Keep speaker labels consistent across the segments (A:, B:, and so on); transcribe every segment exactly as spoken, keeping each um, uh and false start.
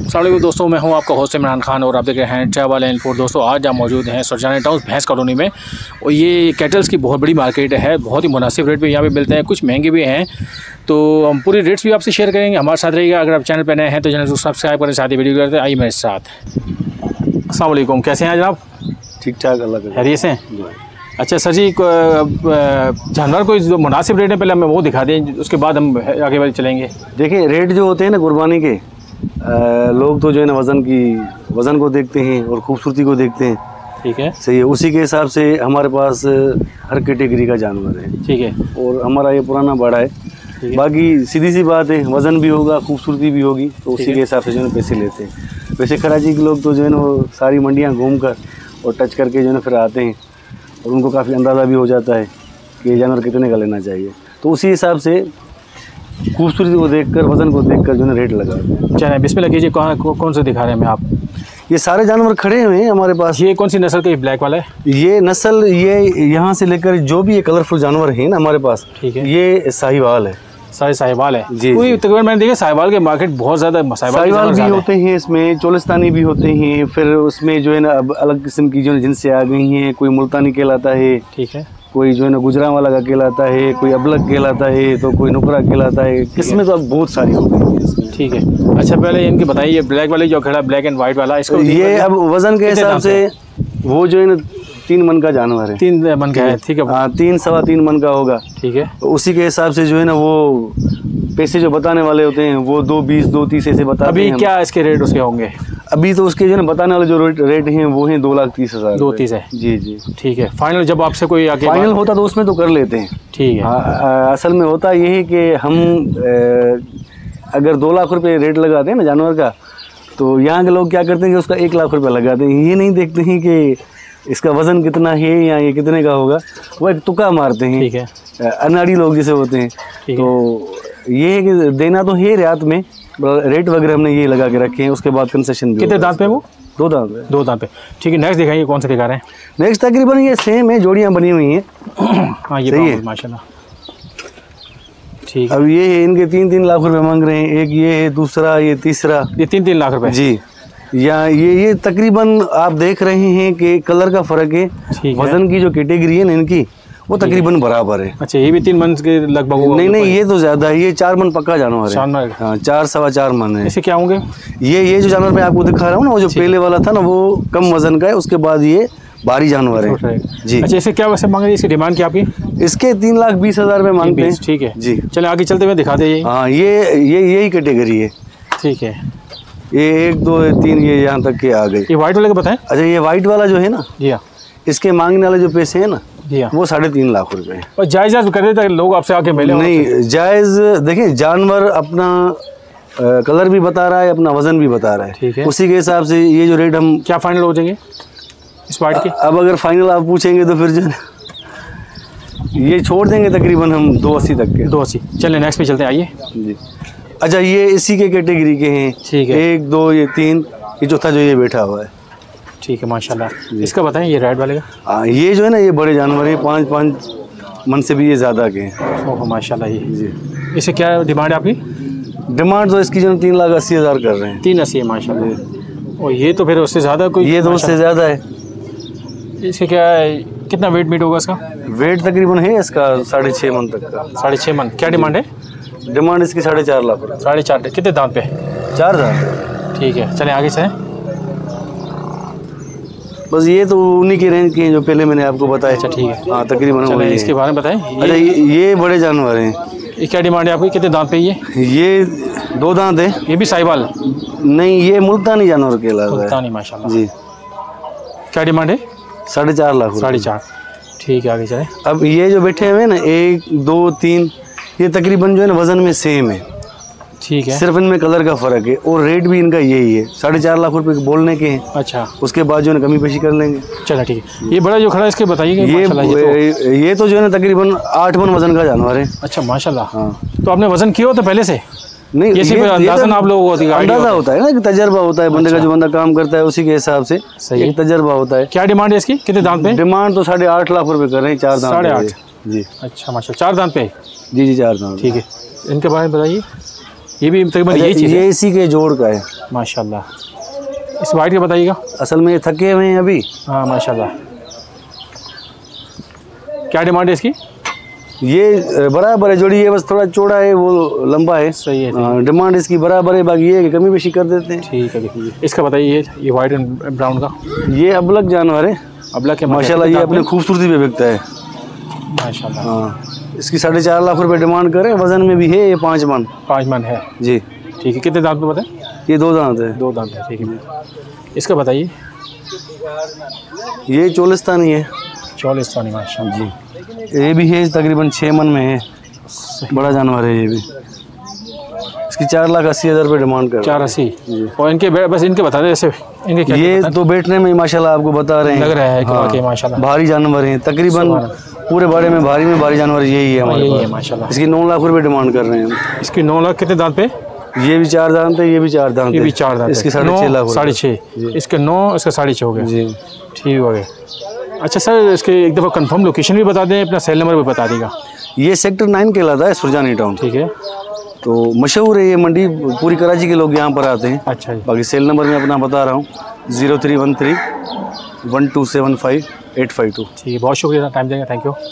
A: अस्सलाम वालेकुम दोस्तों, मैं हूं आपका होस्ट इमरान खान और आप देख रहे हैं ट्रैवल एंड फूड। दोस्तों आज आप मौजूद हैं सुरजाना टाउन भैंस कॉलोनी में और ये कैटल्स की बहुत बड़ी मार्केट है। बहुत ही मुनासिब रेट पे यहाँ पे मिलते हैं, कुछ महंगे भी हैं। तो हम पूरे रेट्स भी आपसे शेयर करेंगे, हमारे साथ रहिएगा। अगर आप चैनल पर नए हैं तो चैनल को सब्सक्राइब करें, साथ ही वीडियो करते हैं। आइए मेरे साथ। अस्सलाम वालेकुम, कैसे हैं जनाब?
B: ठीक ठाक, अल्लाह का
A: खैरियत से। अच्छा सर जी, जानवर कोई जो मुनासिब रेट है पहले हमें वो दिखा दें, उसके बाद हम आगे वाले चलेंगे।
B: देखिए रेट जो होते हैं ना कुर्बानी के, आ, लोग तो जो है ना वज़न की वज़न को देखते हैं और खूबसूरती को देखते हैं।
A: ठीक है,
B: सही है। उसी के हिसाब से हमारे पास हर कैटेगरी का जानवर है।
A: ठीक है,
B: और हमारा ये पुराना बड़ा है। बाकी सीधी सी बात है, वज़न भी होगा, खूबसूरती भी होगी, तो उसी के हिसाब से जो है पैसे लेते हैं। वैसे कराची के लोग तो जो है ना वो सारी मंडियाँ घूम कर और टच करके जो है ना फिर आते हैं और उनको काफ़ी अंदाज़ा भी हो जाता है कि ये जानवर कितने का लेना चाहिए। तो उसी हिसाब से खूबसूरती को देखकर, वज़न को देखकर जो है रेट लगाते हैं।
A: चलिए बिस्मिल्लाह कीजिए, कौन कौन से दिखा रहे हैं हमें आप?
B: ये सारे जानवर खड़े हुए हैं हमारे पास।
A: ये कौन सी नस्ल का? ये ब्लैक वाला है?
B: ये नस्ल, ये यहाँ से लेकर जो भी ये कलरफुल जानवर हैं ना हमारे पास,
A: ठीक है,
B: ये साहिवाल है।
A: सारे साहिवाल है
B: जी,
A: जी। तकरीबन मैंने देखा साहिवाल के मार्केट बहुत ज़्यादा।
B: साहिवाल भी होते हैं इसमें, चोलिस्तानी भी होते हैं, फिर उसमें जो है ना अब अलग किस्म की जो है जिनसे आ गई हैं। कोई मुल्तानी कहलाता है, ठीक है, कोई जो है ना गुजरांवाला का कहलाता है, कोई अबलग कहलाता है, तो कोई नुकरा कहलाता है। किस्में तो अब बहुत सारी हो गई हैं इसमें। ठीक है।
A: अच्छा पहले इनकी बताइए, ब्लैक वाले जो खड़ा ब्लैक एंड वाइट वाला, इसको
B: ये अब वज़न के हिसाब से वो जो है ना तीन मन का जानवर है।
A: तीन मन का है, ठीक है।
B: हाँ, तीन सवा तीन मन का होगा।
A: ठीक है।
B: तो उसी के हिसाब से जो है ना वो पैसे जो बताने वाले होते हैं वो दो बीस दो तीस ऐसे बताते
A: अभी
B: हैं।
A: क्या इसके रेट उसके होंगे?
B: अभी तो उसके जो है ना बताने वाले जो रेट रेट हैं वो हैं दो लाख तीस हज़ार।
A: दो तीस है?
B: जी जी।
A: ठीक है। फाइनल जब आपसे कोई आगे
B: फाइनल होता तो उसमें तो कर लेते हैं।
A: ठीक है।
B: हाँ, असल में होता ये है कि हम आ, अगर दो लाख रुपए रेट लगाते हैं ना जानवर का, तो यहाँ के लोग क्या करते हैं कि उसका एक लाख रुपया लगाते हैं। ये नहीं देखते हैं कि इसका वज़न कितना है या ये कितने का होगा, वो एक तुक्का मारते हैं।
A: ठीक है।
B: अनाड़ी लोग जैसे होते हैं। तो ये है कि देना तो है रियात में, रेट वगैरह हमने ये लगा के रखे हैं। उसके बाद कंसेशन भी।
A: कितने दांत पे वो?
B: दो दांत पे।
A: दो दांत पे। ठीक है। नेक्स्ट दिखाइए, कौन सा दिखा रहे हैं?
B: नेक्स्ट तकरीबन ये सेम है, जोड़ियाँ बनी हुई हैं।
A: हाँ ये
B: सही है
A: माशाल्लाह। ठीक है।
B: अब ये है, इनके तीन तीन लाख रुपए मांग रहे हैं। एक ये है, दूसरा ये, तीसरा
A: ये तीन तीन लाख रुपए
B: जी। या ये ये तकरीबन आप देख रहे हैं कि कलर का फ़र्क है, वज़न की जो कैटेगरी है ना इनकी वो तकरीबन बराबर है।
A: अच्छा, ये भी तीन मन के लगभग होगा?
B: नहीं नहीं, ये तो ज़्यादा है, ये चार मन पक्का जानवर है। हाँ, चार सवा चार मन है।
A: इसे क्या होंगे?
B: ये ये जो जानवर मैं आपको दिखा रहा हूँ ना, वो जो पहले वाला था ना वो कम वज़न का है, उसके बाद ये भारी जानवर है जी।
A: अच्छा, इसे क्या वैसे मांग रही है? इसकी डिमांड क्या आपकी?
B: इसके तीन लाख बीस हज़ार रुपये मांगते हैं।
A: ठीक है
B: जी।
A: चले आगे चलते हुए दिखा दे।
B: हाँ, ये ये यही कैटेगरी है।
A: ठीक है।
B: ये एक दो तीन ये यहाँ तक के आ गए।
A: ये वाइट वाले का बताएं।
B: अच्छा, ये वाइट वाला जो है ना,
A: जी हाँ,
B: इसके मांगने वाले जो पैसे हैं ना,
A: जी हाँ,
B: वो साढ़े तीन लाख रुपए हैं।
A: और जायज़ जायज़ कर देते लोग आपसे आके मिले?
B: नहीं जायज़, देखिए जानवर अपना आ, कलर भी बता रहा है, अपना वज़न भी बता रहा है।
A: ठीक है।
B: उसी के हिसाब से ये जो रेट हम
A: क्या फाइनल हो जाएंगे इस वाइट के?
B: अब अगर फाइनल आप पूछेंगे तो फिर जो ये छोड़ देंगे तकरीबन हम दो अस्सी तक के।
A: दो अस्सी। चलिए नेक्स्ट पे चलते हैं, आइए
B: जी। अच्छा, ये इसी के कैटेगरी के हैं।
A: ठीक है।
B: एक दो ये तीन, ये चौथा जो ये बैठा हुआ है।
A: ठीक है माशाल्लाह। इसका बताएं, ये रेड वाले का?
B: हाँ, ये जो है ना ये बड़े जानवर हैं, पाँच पाँच मन से भी ये ज़्यादा के हैं।
A: ओह माशाल्लाह। ये
B: जी।
A: इसे क्या डिमांड है आपकी?
B: डिमांड तो इसकी जो तीन लाख अस्सी हज़ार कर रहे हैं।
A: तीन अस्सी है माशाल्लाह। और ये तो फिर उससे ज़्यादा कोई?
B: ये तो उससे ज़्यादा है।
A: इसके क्या कितना वेट मीट होगा इसका?
B: वेट तकरीबन है इसका साढ़े छः मन तक का।
A: साढ़े छः मन। क्या डिमांड है?
B: डिमांड इसकी साढ़े चार लाख।
A: साढ़े चार। कितने दांत पे?
B: चार दांत।
A: ठीक है, चलें आगे चलें।
B: बस ये तो उन्हीं के रेंज के हैं जो पहले मैंने आपको बताया।
A: अच्छा ठीक है।
B: हाँ, तकरीबन
A: चलें इसके बारे में बताएं।
B: अच्छा, ये, ये बड़े जानवर हैं।
A: ये क्या डिमांड है आपकी? कितने दांत पे? ये
B: ये दो दांत है।
A: ये भी साहिवाल?
B: नहीं, ये मुल्तानी जानवर कहलाता है।
A: मुल्तानी माशाल्लाह
B: जी।
A: क्या डिमांड है?
B: साढ़े चार लाख।
A: साढ़े चार। ठीक है, आगे चलें।
B: अब ये जो बैठे हुए हैं ना, एक दो तीन, ये तकरीबन जो है ना वज़न में सेम है।
A: ठीक है।
B: सिर्फ इनमें कलर का फ़र्क है और रेट भी इनका यही है, साढ़े चार लाख रुपए बोलने के हैं।
A: अच्छा,
B: उसके बाद जो है ना कमी पेशी कर लेंगे।
A: चलो ठीक है। ये बड़ा जो खड़ा है इसके बताइए।
B: ये
A: ये तो,
B: ये तो जो है ना तकरीबन आठ मन वज़न का जानवर है।
A: अच्छा माशाल्लाह।
B: हाँ,
A: तो आपने वज़न किया होता पहले से?
B: नहीं,
A: ये सिर्फ अंदाज़न आप लोगों को
B: अंदाज़ा होता है ना, कि तजर्बा होता है बंदे का, जो बंदा काम करता है उसी के हिसाब से एक तजर्बा होता है।
A: क्या डिमांड है इसकी? कितने दांत पे?
B: डिमांड तो साढ़े आठ लाख रुपए कर रहे हैं। चार दांत।
A: साढ़े आठ।
B: जी।
A: अच्छा माशाल्लाह, चार दांत पे?
B: जी जी, चार दांत।
A: ठीक है। इनके बारे में बताइए। ये भी तकरीबन
B: अच्छा,
A: ये चीज़
B: ये
A: है
B: इसी के जोड़ का है
A: माशाल्लाह। इस वाइट का बताइएगा।
B: असल में ये थके हुए हैं अभी।
A: हाँ माशाल्लाह। क्या डिमांड है इसकी?
B: ये बराबर है जोड़ी, ये बस थोड़ा चौड़ा है वो लंबा है।
A: सही है, सही
B: हाँ, डिमांड इसकी बराबर है, बाकी ये है कि कमी बेशी कर देते हैं।
A: ठीक है। देखिए इसका बताइए, ये ये वाइट एंड ब्राउन का।
B: ये अबलग जानवर है,
A: अबला के
B: माशाल्लाह ये अपने खूबसूरती पे बिकता है
A: माशाल्लाह।
B: हाँ, इसकी साढ़े चार लाख रुपए डिमांड करें, वजन में भी है ये पाँच मन।
A: पाँच मन है
B: जी।
A: ठीक है। कितने दांत पे बताएं?
B: ये दो दांत है।
A: दो दांत है, ठीक है। इसका बताइए।
B: ये चोलिस्तानी है।
A: चौलिस्तानी माशाल्लाह जी।
B: ये भी है तकरीबन छः मन में है, बड़ा जानवर है ये भी। इसकी चार लाख अस्सी हज़ार रुपये डिमांड कर।
A: चार अस्सी। और इनके बस इनके बता दें ऐसे इनके क्या
B: ये तो बैठने में माशाल्लाह आपको बता रहे हैं,
A: लग रहा है कि
B: हाँ,
A: वाकई माशाल्लाह
B: भारी जानवर हैं तकरीबन पूरे बाड़े में। भारी में भारी जानवर यही है हमारे
A: यही है
B: पास।
A: माशाल्लाह।
B: इसकी नौ लाख रुपए डिमांड कर रहे हैं हम।
A: इसकी नौ लाख कितने दांत पे?
B: ये भी चार दांत है, ये भी चार दांत
A: ये
B: है।
A: भी चार दांत।
B: इसकी साढ़े छः लाख।
A: साढ़े छः। इसके नौ, इसका साढ़े छः हो गया
B: जी।
A: ठीक हो गया। अच्छा सर, इसके एक दफ़ा कंफर्म लोकेशन भी बता दें, अपना सेल नंबर भी बता देगा।
B: ये सेक्टर नाइन कहलाता है, सुरजानी टाउन।
A: ठीक है।
B: तो मशहूर है ये मंडी, पूरी कराची के लोग यहाँ पर आते हैं।
A: अच्छा जी।
B: बाकी सेल नंबर मैं अपना बता रहा हूँ, zero three one three one two seven five eight five two.
A: ठीक है, बहुत शुक्रिया टाइम देंगे, थैंक यू।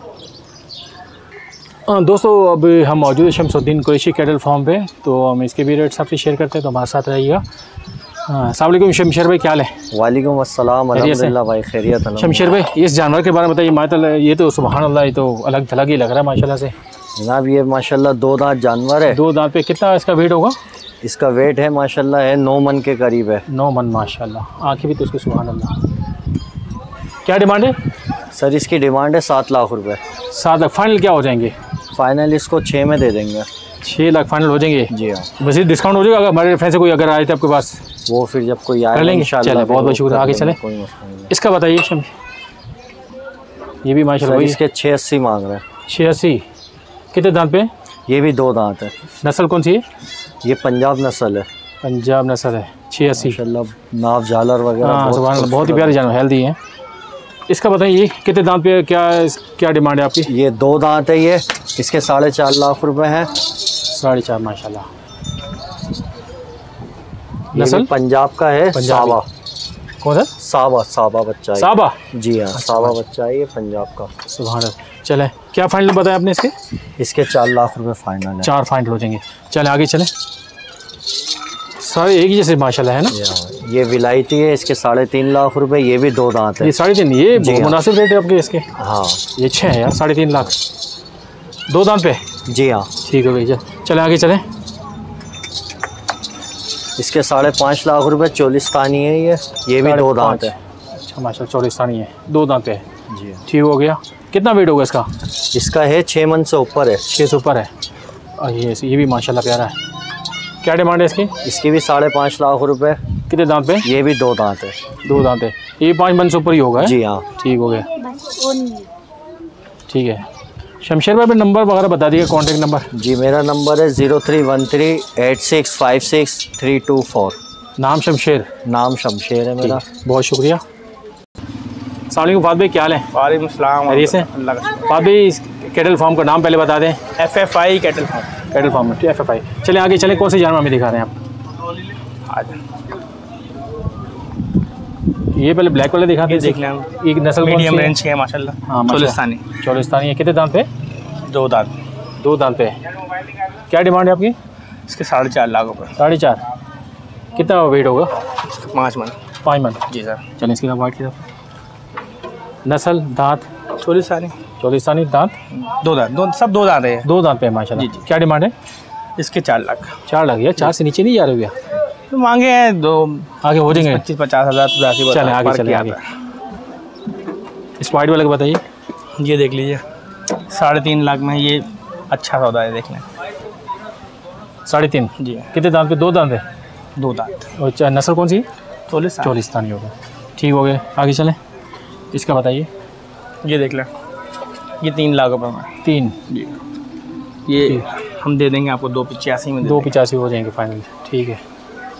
A: हाँ दोस्तों, अब हम मौजूद है शमसुद्दीन कुरैशी कैटल फार्म पे, तो हम इसके भी रेट्स आपसे शेयर करते हैं, तो हमारे साथ रहिएगा। अस्सलाम वालेकुम शमशेर भाई, क्या हाल है?
C: वालेकुम अस्सलाम, अल्हम्दुलिल्लाह भाई खैरियत है।
A: शमशेर भाई, इस जानवर के बारे में बताइए। माशाल्लाह ये तो सुभान अल्लाह, ये तो अलग थलग ही लग रहा है माशाल्लाह से।
C: जनाब ये माशाल्लाह दो दांत जानवर है।
A: दो दांत पे कितना इसका वेट होगा?
C: इसका वेट है माशाल्लाह है नौ मन के करीब है।
A: नौ मन माशाल्लाह। आँखें भी तो उसकी सुभान अल्लाह। क्या डिमांड है?
C: सर इसकी डिमांड है सात लाख रुपए।
A: सात लाख फाइनल क्या हो जाएंगे?
C: फाइनल इसको छः में दे देंगे।
A: छः लाख फाइनल हो जाएंगे?
C: जी हाँ।
A: मज़ीद डिस्काउंट हो जाएगा अगर हमारे फ्रेंड से कोई अगर आए थे आपके पास?
C: वो फिर जब कोई
A: कर
C: आए
A: लेंगे।
C: इंशाल्लाह।
A: चले, बहुत बहुत शुक्रिया। आगे चले।
C: कोई मसला नहीं।
A: इसका बताइए शम, ये भी माशाल्लाह
C: सर
A: भाई
C: इसके छः अस्सी मांग रहे हैं।
A: छः अस्सी। कितने दांत पे?
C: ये भी दो दांत है।
A: नस्ल कौन सी है?
C: ये पंजाब नस्ल है
A: पंजाब नस्ल है। छः अस्सी।
C: माशाल्लाह, नाव झालर वगैरह
A: हाँ सुभान अल्लाह, बहुत ही प्यारे जानवर, हेल्दी हैं। इसका बताइए कितने दांत पे, क्या क्या डिमांड है आपकी?
C: ये दो दांत है। ये इसके साढ़े चार लाख रुपए हैं।
A: साढ़े चार माशाल्लाह।
C: ये
A: नस्ल
C: भी पंजाब का है।
A: पंजाबी।
C: सावा।
A: कौन सा?
C: सावा सावा बच्चा है।
A: साबा।
C: जी हाँ, सावा बच्चा है ये पंजाब का।
A: सुभान अल्लाह। चले, क्या फाइनल बताया आपने इसके?
C: इसके चार लाख रुपए फाइनल है।
A: चार फाइनल हो जाएंगे। चले आगे चले। सारे एक ही जैसे माशाल्लाह है ना?
C: ये, ये विलायती है। इसके साढ़े तीन लाख रुपए। ये भी दो दांत है।
A: ये साढ़े तीन, ये
C: जी
A: बहुत
C: हाँ।
A: मुनासिब रेट है आपके इसके।
C: हाँ
A: ये छः है यार, साढ़े तीन लाख दो दांत पे।
C: जी हाँ।
A: ठीक हो गई। चल चले आगे चलें।
C: इसके साढ़े पाँच लाख रुपए चोलिस्तानी है ये। ये भी
A: साढ़े
C: दो दांत
A: पाँच।
C: है।
A: अच्छा माशाल्लाह, चौलिस्तानी है, दो दांत पे है।
C: जी हाँ।
A: ठीक हो गया। कितना वेट होगा इसका?
C: इसका है छः मन से ऊपर है।
A: छः से ऊपर है। और ये ये भी माशाल्लाह प्यारा है। क्या डिमांड है इसकी?
C: इसकी भी साढ़े पाँच लाख रुपए।
A: कितने दांत पे?
C: ये भी दो दांत है।
A: दो दांत है। ये पाँच मन से ऊपर ही होगा है?
C: जी हाँ।
A: ठीक हो गया। ठीक है। शमशेर भाई नंबर वगैरह बता दिए, कॉन्टेक्ट नंबर।
C: जी मेरा नंबर है zero three one three eight six five six three two four.
A: नाम शमशेर?
C: नाम शमशेर है मेरा।
A: बहुत शुक्रिया। अस्सलाम वालेकुम फाद भाई, क्या हाल है?
D: वालेकुम सलाम।
A: खैरियत से?
D: अल्लाह का शुक्र।
A: फाद भाई इस कैटल फार्म का नाम पहले बता दें।
D: F F I cattle farm.
A: Cattle farm में एफ एफ आई। चलें आगे चलें, कौन से जानवर हमें दिखा रहे हैं आप? ये पहले ब्लैक वाले दिखाते हैं।
D: देख लें हम।
A: एक नस्ल
D: मीडियम रेंज के है माशाल्लाह।
A: हाँ माशाल्लाह।
D: चोलिस्तानी।
A: चौलिस्तानी है। कितने दांत पे?
D: दो दांत।
A: दो दांत पे। क्या डिमांड है आपकी?
D: इसके साढ़े चार लाख रुपये।
A: साढ़े चार। कितना वेट होगा?
D: इसके पाँच मन।
A: पाँच मन।
D: जी सर।
A: चलें इसकी तरफ वाइट की तरफ। नस्ल दांत?
D: चोलिस्तानी।
A: चौलिस्तानी दांत।
D: दो दांत, दो सब दो दांत है।
A: दो दांत पे है माशाल्लाह।
D: जी, जी।
A: क्या डिमांड है?
D: इसके चार लाख।
A: चार लाख या चार से नीचे नहीं जा रहे भैया?
D: तो मांगे हैं दो,
A: आगे हो जाएंगे।
D: पच्चीस पचास हज़ार पचासी।
A: चलें आगे चलें आगे। इस वाइट वाले को बताइए।
D: ये देख लीजिए, साढ़े तीन लाख में ये अच्छा सौदा है, देख लें।
A: साढ़े तीन।
D: जी
A: कितने दांत पे? दो दांत है।
D: दो दांत।
A: और चा- नस्ल कौन सी?
D: चोलिस्तानी।
A: चौलिस्तानी होगा। ठीक हो गए, आगे चलें। इसका बताइए।
D: ये देख लें, ये तीन लाख रुपये में।
A: तीन।
D: जी ये हम दे देंगे आपको दो पिचासी में। दे
A: दो
D: देंगे।
A: पिचासी हो जाएंगे फाइनल। ठीक है।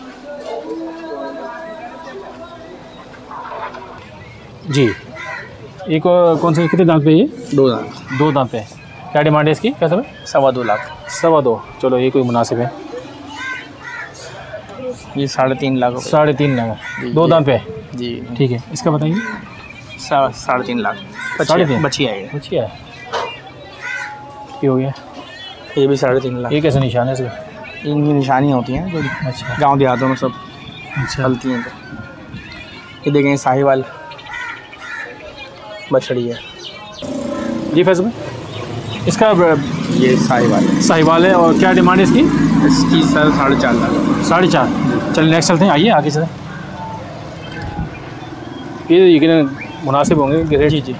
A: जी एक और कौन सी, कितने दांत पे? ये
D: दो दांत।
A: दो दांत पे। क्या डिमांड है इसकी? क्या सब है?
D: सवा दो लाख।
A: सवा दो। चलो ये कोई मुनासिब है।
D: ये साढ़े तीन लाख रुपए।
A: साढ़े तीन लाख दो दांत पे।
D: जी
A: ठीक है, इसका बताइए।
D: सा- साढ़े तीन लाख
A: साढ़े तीन
D: बची आएगी।
A: अच्छी है, ये हो गया।
D: ये भी साढ़े तीन लाख।
A: ये कैसे निशान है इसका?
D: इनकी निशानी होती हैं जो
A: अच्छा
D: गांव देहातों में सब
A: अच्छा
D: चलती हैं। तो ये देखें साहिवाल बछड़ी है।
A: जी फैसल भाई, इसका
D: ये साहिवाल है।
A: साहिवाल है और क्या डिमांड है इसकी?
D: इसकी सर साढ़े चार लाख।
A: साढ़े चार। चलिए नेक्स्ट चलते हैं, आइए आगे चलें। ये यकीन मुनासिब होंगे रेट।
D: जी जी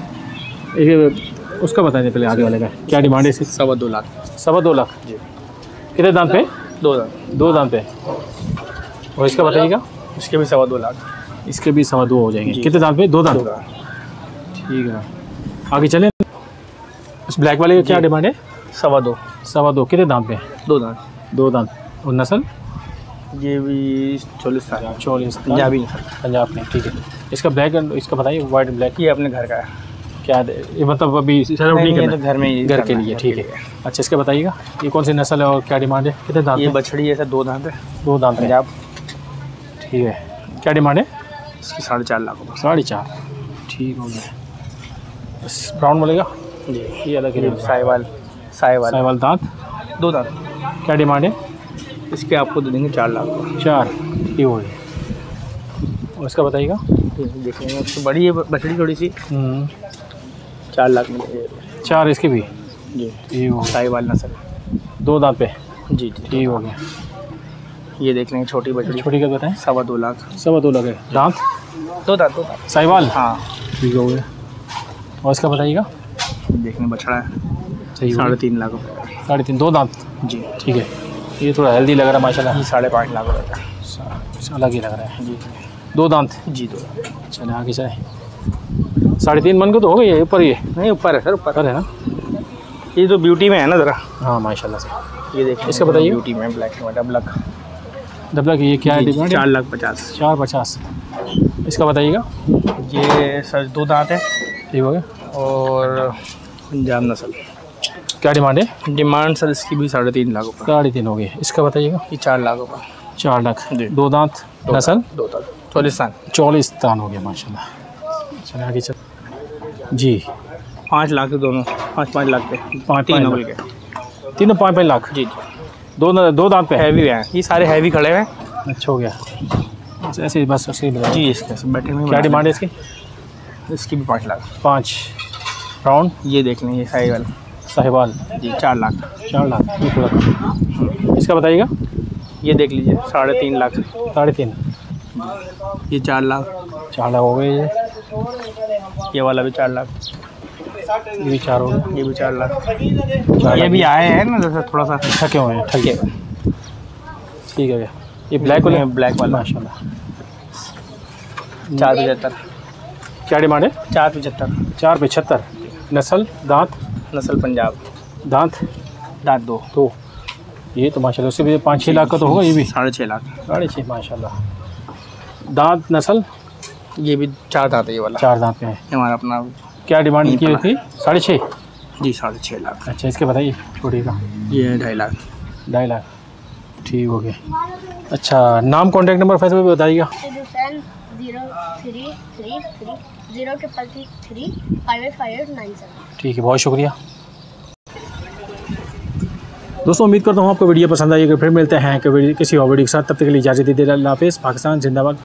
A: एक उसका बताइए पहले, आगे वाले का क्या डिमांड है इसकी?
D: सवा दो लाख।
A: सवा दो लाख
D: जी।
A: कितने दाम पे?
D: दो लाख।
A: दो दाम पे। और इसका बताइएगा?
D: इसके भी सवा दो लाख।
A: इसके भी सवा दो हो जाएंगे।
D: जी।
A: कितने दाम पे? दो दाम।
D: दो लाख।
A: ठीक है, आगे चलें। इस ब्लैक वाले का क्या डिमांड है?
D: सवा दो।
A: सवा दो। कितने दाम पे?
D: दो दांत।
A: दो दाम। और नस्ल?
D: ये भी चौलीस साल
A: चौलीस।
D: पंजाबी।
A: पंजाब में। ठीक है, इसका ब्लैक इसका बताइए, वाइट ब्लैक।
D: ये अपने घर का है।
A: क्या ये मतलब अभी सेटअप नहीं
D: नहीं, ये
A: करना?
D: तो घर में ही
A: घर के
D: करना
A: लिए।
D: है,
A: ठीक
D: घर
A: है,
D: के लिए।
A: अच्छा इसका बताइएगा, ये कौन सी नस्ल है और क्या डिमांड है? कितने दाम
D: ये
A: पे?
D: बछड़ी है सर, दो दांत है।
A: दो दाम पे।
D: पंजाब।
A: ठीक है, क्या डिमांड है?
D: इसकी साढ़े चार लाख रुपये।
A: साढ़े चार। ठीक हो गया। इस ब्राउन वाले का?
D: जी
A: ये अलग है।
D: साहिवाल। साहिवाल
A: साहिवाल दांत।
D: दो दांत।
A: क्या डिमांड है?
D: इसके आपको दे देंगे चार लाख रुपये।
A: चार। ठीक हो गया। और इसका बताइएगा?
D: देख लेंगे, उससे बड़ी है बछड़ी थोड़ी सी।
A: हम्म,
D: चार लाख में दे-
A: चार इसके भी।
D: जी
A: ठीक हो गया।
D: साहिवाल नस्ल।
A: दो दांत पे।
D: जी जी
A: ठीक हो गया।
D: ये देख लेंगे छोटी बछड़ी।
A: छोटी का बताएं?
D: सवा दो लाख।
A: सवा दो लगे। दांत?
D: दो दांत। दो दांत।
A: साहिवाल।
D: हाँ
A: ठीक हो गया। और इसका बताइएगा?
D: देखने बछड़ा है।
A: सही हो
D: साढ़े
A: गया।
D: तीन लाख रुपये।
A: साढ़े तीन। दो दांत।
D: जी
A: ठीक है, ये थोड़ा हेल्दी लग रहा है माशाल्लाह।
D: ये साढ़े पाँच लाख रुपये का।
A: अलग ही लग रहा है।
D: जी
A: दो दांत।
D: जी दो दांत।
A: चले आगे चले। साढ़े तीन मन को तो हो गई है ऊपर, ये
D: नहीं ऊपर है सर, ऊपर
A: ऊपर है ना?
D: ये तो ब्यूटी में है ना ज़रा।
A: हाँ माशाल्लाह से।
D: ये देखिए
A: इसका बताइए।
D: ब्यूटी में ब्लैक एंड डबलक।
A: डबला की ये क्या है डिमांड?
D: चार लाख पचास।
A: चार पचास। इसका बताइएगा?
D: ये सर दो दांत है
A: ठीक हो गया।
D: और पंजाब नस्ल।
A: क्या डिमांड है?
D: डिमांड सर इसकी भी साढ़े तीन लाख रुपये।
A: साढ़े तीन हो गए। इसका बताइएगा?
D: ये चार लाख रुपये।
A: चार लाख।
D: जी।
A: दो दांत।
D: दो
A: नस्ल?
D: दांत, दो दांत चौलीस साल।
A: चौलीस दान हो गया माशाल्लाह। चले आगे चल। जी,
D: पाँच लाख के दोनों, पाँच पाँच लाख पे।
A: पाँच
D: तीन
A: पाँच
D: नंबर
A: लाख।
D: के।
A: तीनों पाँच पाँच लाख।
D: जी जी
A: दो न, दो दांत पे है।
D: हैवी हैं ये सारे, हैवी खड़े हुए हैं।
A: अच्छा हो गया। बस ऐसे ही बस ऐसे ही बता।
D: जी इसके सब बैठे हुए हैं।
A: क्या डिमांड है इसकी?
D: इसकी भी पाँच लाख।
A: पाँच। राउंड
D: ये देख लेंगे साहिवाल।
A: साहिवाल।
D: जी चार लाख।
A: चार लाख। ये पूरा कम। इसका बताइएगा?
D: ये देख लीजिए साढ़े तीन लाख।
A: साढ़े तीन।
D: ये चार लाख।
A: चार लाख हो गए। ये
D: ये वाला भी चार लाख।
A: ये भी चार हो गए।
D: ये भी चार लाख।
A: चार
D: ये
A: लाख।
D: भी आए हैं ना जैसे थोड़ा सा
A: थके हुए हैं।
D: थके।
A: ठीक है भैया। ये ब्लैक वाले?
D: ब्लैक वाला
A: माशाल्लाह।
D: चार पचहत्तर।
A: क्या डिमांड है?
D: चार पचहत्तर।
A: चार पचहत्तर। नस्ल? दांत?
D: नस्ल पंजाब।
A: दांत?
D: दांत दो।
A: तो ये तो माशाल्लाह उससे भी पाँच छः लाख का तो होगा ये भी।
D: साढ़े छः लाख।
A: साढ़े छः माशाल्लाह। दांत? नस्ल?
D: ये भी चार दांत है ये वाला।
A: चार दांत पे है।
D: ये हमारा अपना।
A: क्या डिमांड
D: नहीं
A: की
D: पता।
A: थी? साढ़े छः।
D: जी साढ़े छः लाख।
A: अच्छा इसके बताइए छोटी का?
D: ये ढाई लाख।
A: ढाई लाख। ठीक हो गया। अच्छा नाम कॉन्टैक्ट नंबर फैसले भी बताइएगा?
E: Hussain zero three three three zero triple three three five eight five eight nine seven.
A: ठीक है, बहुत शुक्रिया दोस्तों। उम्मीद करता हूँ आपको वीडियो पसंद आई। अगर फिर मिलते हैं कि किसी और वीडियो के साथ, तब तक के लिए इजाज़त दीजिए। अल्लाह हाफ़िज़। पाकिस्तान जिंदाबाद।